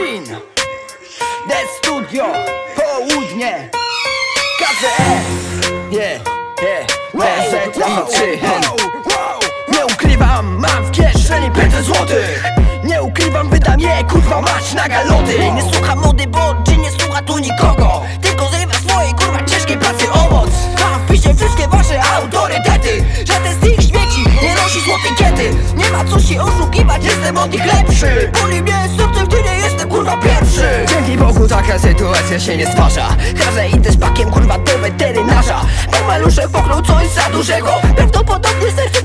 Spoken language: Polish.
Green The Studio, południe KZE, nie ukrywam, mam w kieszeni 500 złotych. Nie ukrywam, wydam je, kurwa mać na galoty. Nie słucha mody, bo nie słucha tu nikogo, tylko zrywa swojej kurwa ciężkiej pracy owoc. Mam w pisie wszystkie wasze autorytety. Żaden z tych śmieci nie nosi złotej kiety. Nie ma co się oszukiwać, jestem od nich lepszy. Boli mnie serce, gdy nie jestem kurwa pierwszy. Dzięki Bogu taka sytuacja się nie stwarza. Każę idę z pakiem kurwa do weterynarza, bo maluszę poknął coś za dużego. Prawdopodobnie serce